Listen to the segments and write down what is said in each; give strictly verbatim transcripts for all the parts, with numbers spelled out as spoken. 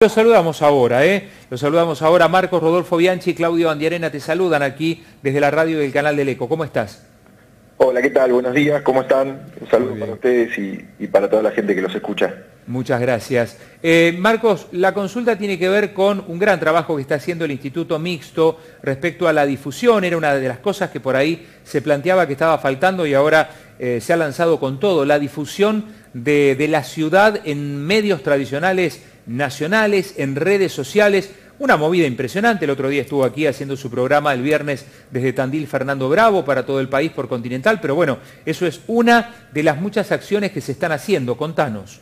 Los saludamos ahora, ¿eh? Los saludamos ahora. Marcos, Rodolfo Bianchi y Claudio Andiarena te saludan aquí desde la radio del canal del Eco. ¿Cómo estás? Hola, ¿qué tal? Buenos días, ¿cómo están? Un saludo para ustedes y, y para toda la gente que los escucha. Muchas gracias. Eh, Marcos, la consulta tiene que ver con un gran trabajo que está haciendo el Instituto Mixto respecto a la difusión. Era una de las cosas que por ahí se planteaba que estaba faltando y ahora eh, se ha lanzado con todo. La difusión de, de la ciudad en medios tradicionales nacionales, en redes sociales. Una movida impresionante. El otro día estuvo aquí haciendo su programa el viernes desde Tandil Fernando Bravo para todo el país por Continental. Pero bueno, eso es una de las muchas acciones que se están haciendo. Contanos.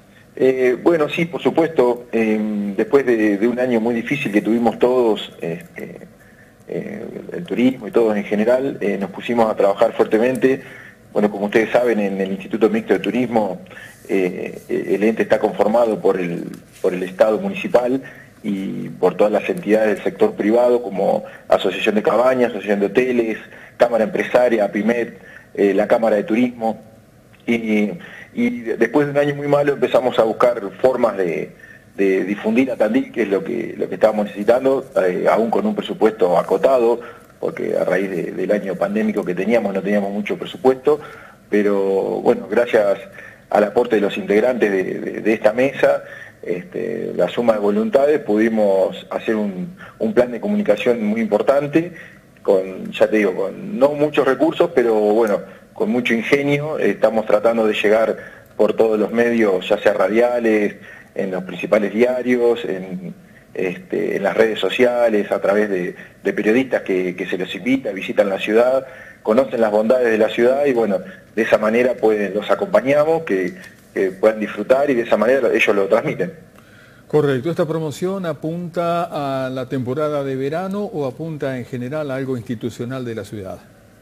Eh, bueno, sí, por supuesto, eh, después de, de un año muy difícil que tuvimos todos, este, eh, el turismo y todos en general, eh, nos pusimos a trabajar fuertemente. Bueno, como ustedes saben, en el Instituto Mixto de Turismo, eh, el ente está conformado por el, por el Estado municipal y por todas las entidades del sector privado, como Asociación de Cabañas, Asociación de Hoteles, Cámara Empresaria, APIMED, eh, la Cámara de Turismo. Y, y después de un año muy malo empezamos a buscar formas de, de difundir a Tandil, que es lo que, lo que estábamos necesitando, eh, aún con un presupuesto acotado, porque a raíz de, del año pandémico que teníamos no teníamos mucho presupuesto, pero bueno, gracias al aporte de los integrantes de, de, de esta mesa, este, la suma de voluntades, pudimos hacer un, un plan de comunicación muy importante, con, ya te digo, con no muchos recursos, pero bueno, con mucho ingenio. Estamos tratando de llegar por todos los medios, ya sea radiales, en los principales diarios, en, este, en las redes sociales, a través de, de periodistas que, que se los invita, visitan la ciudad, conocen las bondades de la ciudad y bueno, de esa manera pueden, los acompañamos, que, que puedan disfrutar y de esa manera ellos lo transmiten. Correcto. ¿Esta promoción apunta a la temporada de verano o apunta en general a algo institucional de la ciudad?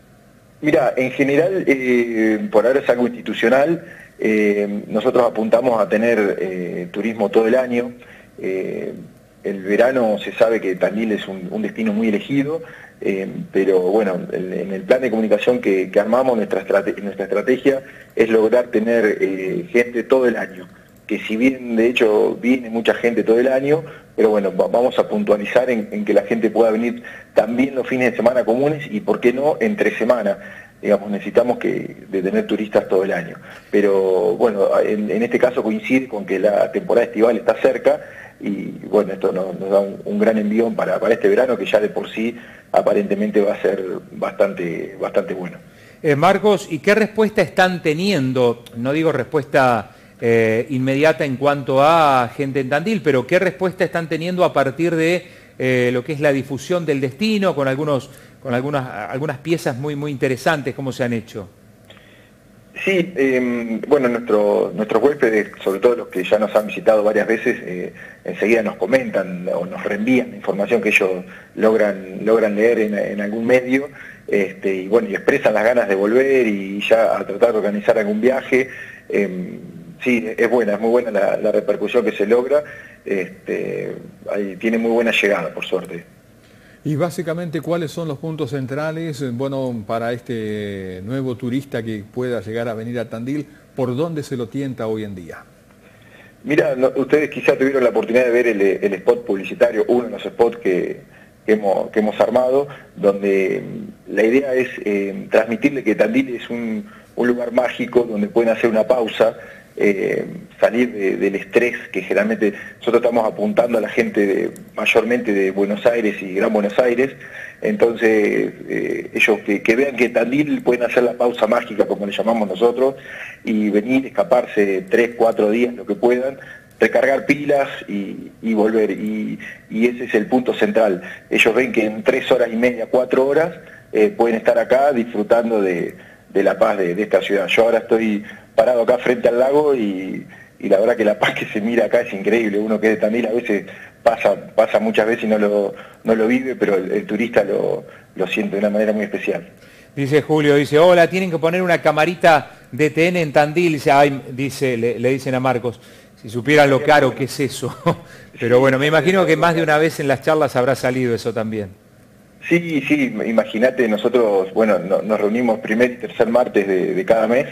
Mira, en general, eh, por ahora es algo institucional. Eh, nosotros apuntamos a tener eh, turismo todo el año. Eh, el verano se sabe que Tandil es un, un destino muy elegido, eh, pero bueno, el, en el plan de comunicación que, que armamos, nuestra, estrate nuestra estrategia es lograr tener eh, gente todo el año. Que si bien de hecho viene mucha gente todo el año, pero bueno, vamos a puntualizar en, en que la gente pueda venir también los fines de semana comunes y por qué no entre semana. Digamos, necesitamos que, de tener turistas todo el año. Pero bueno, en, en este caso coincide con que la temporada estival está cerca y bueno, esto nos, nos da un, un gran envión para, para este verano que ya de por sí aparentemente va a ser bastante, bastante bueno. Eh, Marcos, ¿y qué respuesta están teniendo? No digo respuesta Eh, inmediata en cuanto a gente en Tandil, pero ¿qué respuesta están teniendo a partir de eh, lo que es la difusión del destino, con algunos con algunas, algunas piezas muy, muy interesantes? ¿Cómo se han hecho? Sí, eh, bueno, nuestro, nuestros huéspedes, sobre todo los que ya nos han visitado varias veces, eh, enseguida nos comentan o nos reenvían información que ellos logran, logran leer en, en algún medio, este, y bueno, y expresan las ganas de volver y ya a tratar de organizar algún viaje. Eh, Sí, es buena, es muy buena la, la repercusión que se logra, este, ahí tiene muy buena llegada, por suerte. Y básicamente, ¿cuáles son los puntos centrales, bueno, para este nuevo turista que pueda llegar a venir a Tandil? ¿Por dónde se lo tienta hoy en día? Mira, no, ustedes quizá tuvieron la oportunidad de ver el, el spot publicitario, uno de los spots que, que, hemos, que hemos armado, donde la idea es eh, transmitirle que Tandil es un, un lugar mágico donde pueden hacer una pausa, Eh, salir de, del estrés que generalmente nosotros estamos apuntando a la gente de, mayormente de Buenos Aires y Gran Buenos Aires, entonces eh, ellos que, que vean que Tandil pueden hacer la pausa mágica como le llamamos nosotros y venir, escaparse tres, cuatro días, lo que puedan, recargar pilas y, y volver, y, y ese es el punto central. Ellos ven que en tres horas y media, cuatro horas eh, pueden estar acá disfrutando de, de la paz de, de esta ciudad. Yo ahora estoy parado acá frente al lago y, y la verdad que la paz que se mira acá es increíble. Uno que es de Tandil a veces pasa, pasa muchas veces y no lo, no lo vive, pero el, el turista lo, lo siente de una manera muy especial. Dice Julio, dice, hola, tienen que poner una camarita de T N en Tandil. Dice, ay, dice, le, le dicen a Marcos, si supieran lo caro que es eso. Pero bueno, me imagino que más de una vez en las charlas habrá salido eso también. Sí, sí, imagínate, nosotros, bueno, no, nos reunimos primer y tercer martes de, de cada mes,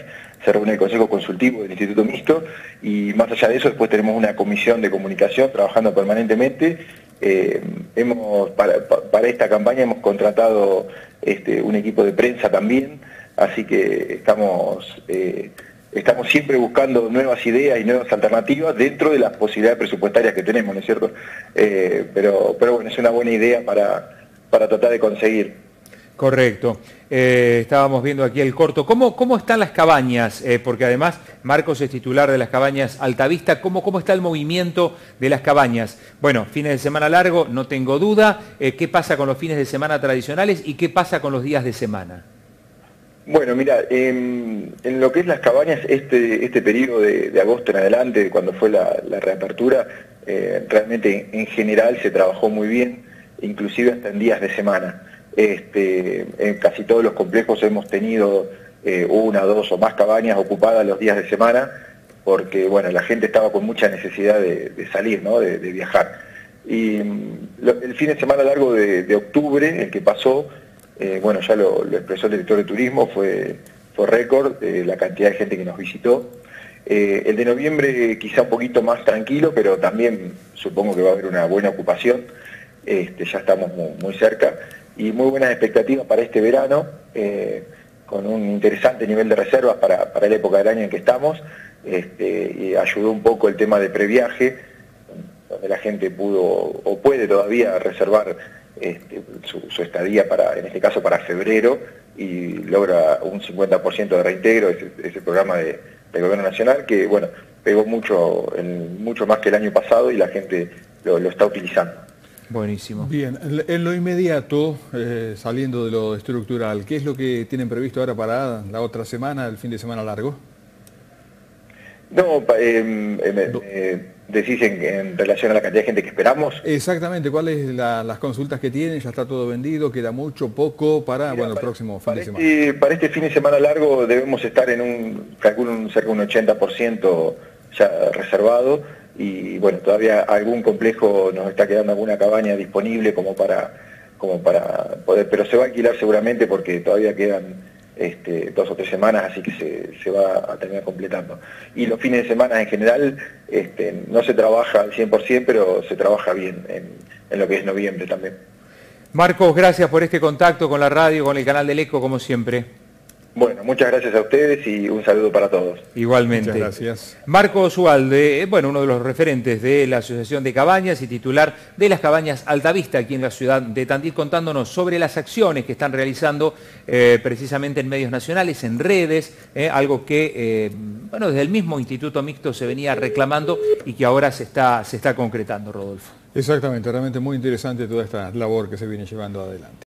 se reúne el Consejo Consultivo del Instituto Mixto, y más allá de eso después tenemos una comisión de comunicación trabajando permanentemente. Eh, hemos, para, para esta campaña hemos contratado este, un equipo de prensa también, así que estamos, eh, estamos siempre buscando nuevas ideas y nuevas alternativas dentro de las posibilidades presupuestarias que tenemos, ¿no es cierto? Eh, pero, pero bueno, es una buena idea para, para tratar de conseguir. Correcto. Eh, estábamos viendo aquí el corto. ¿Cómo, cómo están las cabañas? Eh, porque además Marcos es titular de las cabañas Altavista. ¿Cómo, ¿Cómo está el movimiento de las cabañas? Bueno, fines de semana largo, no tengo duda. Eh, ¿Qué pasa con los fines de semana tradicionales y qué pasa con los días de semana? Bueno, mira, en, en lo que es las cabañas, este, este periodo de, de agosto en adelante, cuando fue la, la reapertura, eh, realmente en general se trabajó muy bien, inclusive hasta en días de semana. Este, en casi todos los complejos hemos tenido eh, una, dos o más cabañas ocupadas los días de semana, porque bueno, la gente estaba con mucha necesidad de, de salir, ¿no? de, de viajar. Y lo, el fin de semana largo de, de octubre, el que pasó, eh, bueno, ya lo, lo expresó el director de turismo, fue, fue récord eh, la cantidad de gente que nos visitó. Eh, el de noviembre quizá un poquito más tranquilo, pero también supongo que va a haber una buena ocupación. Este, ya estamos muy, muy cerca. Y muy buenas expectativas para este verano, eh, con un interesante nivel de reservas para, para la época del año en que estamos, este, y ayudó un poco el tema de previaje, donde la gente pudo o puede todavía reservar este, su, su estadía, para, en este caso para febrero, y logra un cincuenta por ciento de reintegro, ese, ese programa de, del Gobierno Nacional, que bueno, pegó mucho, en, mucho más que el año pasado y la gente lo, lo está utilizando. Buenísimo. Bien, en lo inmediato, eh, saliendo de lo estructural, ¿qué es lo que tienen previsto ahora para la otra semana, el fin de semana largo? No, eh, eh, eh, decís en, en relación a la cantidad de gente que esperamos. Exactamente, ¿cuáles la, las consultas que tienen? ¿Ya está todo vendido? ¿Queda mucho, poco para, Mira, bueno, para, el próximo fin de semana? Este, para este fin de semana largo debemos estar en un, calculo un, cerca de un ochenta por ciento ya reservado. Y bueno, todavía algún complejo nos está quedando alguna cabaña disponible como para, como para poder, pero se va a alquilar seguramente porque todavía quedan este, dos o tres semanas, así que se, se va a terminar completando. Y los fines de semana en general este, no se trabaja al cien por ciento, pero se trabaja bien en, en lo que es noviembre también. Marcos, gracias por este contacto con la radio, con el canal del Eco, como siempre. Bueno, muchas gracias a ustedes y un saludo para todos. Igualmente. Muchas gracias. Marcos Ualde, bueno, uno de los referentes de la Asociación de Cabañas y titular de las Cabañas Altavista aquí en la ciudad de Tandil, contándonos sobre las acciones que están realizando eh, precisamente en medios nacionales, en redes, eh, algo que, eh, bueno, desde el mismo Instituto Mixto se venía reclamando y que ahora se está, se está concretando, Rodolfo. Exactamente, realmente muy interesante toda esta labor que se viene llevando adelante.